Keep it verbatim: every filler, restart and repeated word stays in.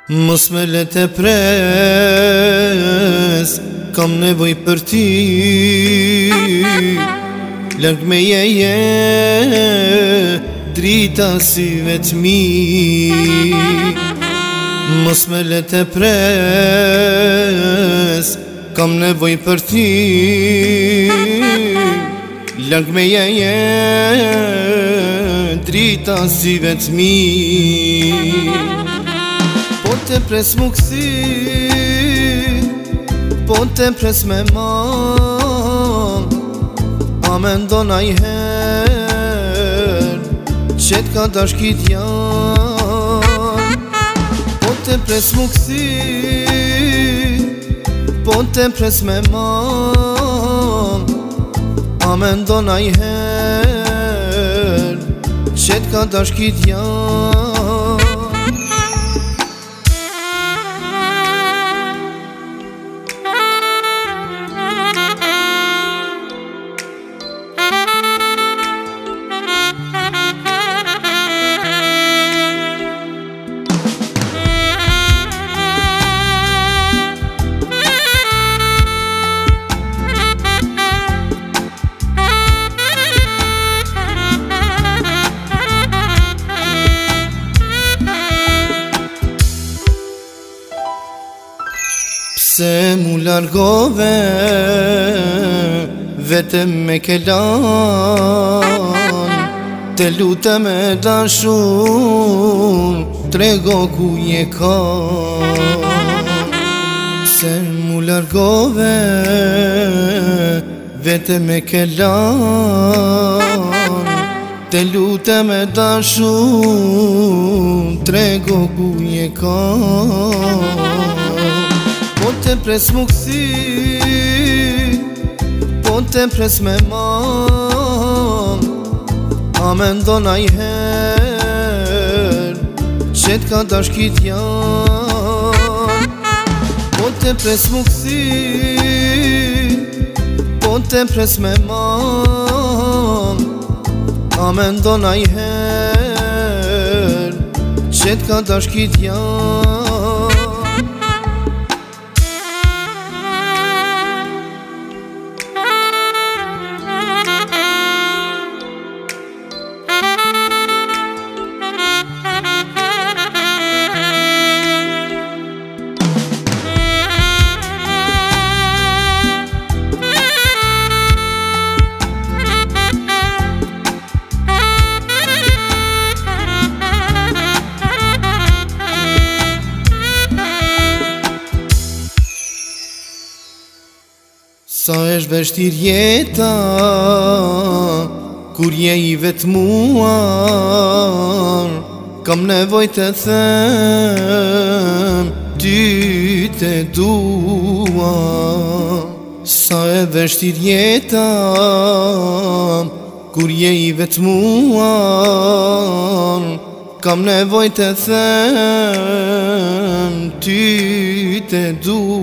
Mos me le të pres, kam nevoj për ty. Larg me jeje, drita syve t'mi. Mos me le të pres, kam nevoj për ty. Larg me jeje, drita syve t'mi. Po te pres mu kësi, po te pres me man, a me ndona i her, qet ka dashkit janë. Po te pres mu kësi, po te pres me man, a me ndona i her, qet ka dashkit janë. Se mu largove, vetëm me kelan, te lutem e dashur, trego ku je kan. Se mu largove, vetëm me kelan, te lutem e dashur, trego ku je kan. Po te pres mu kësi, po te pres me man, a me ndona i her, qet ka dashkit janë. Po te pres mu kësi, po te pres me man, a me ndona i her, qet ka dashkit janë. Sa është vështir jeta, kur je i vetmuar, kam nevoj të them, ty të dua. Sa e vështir jeta, kur je i vetmuar, kam nevoj të them, ty të dua.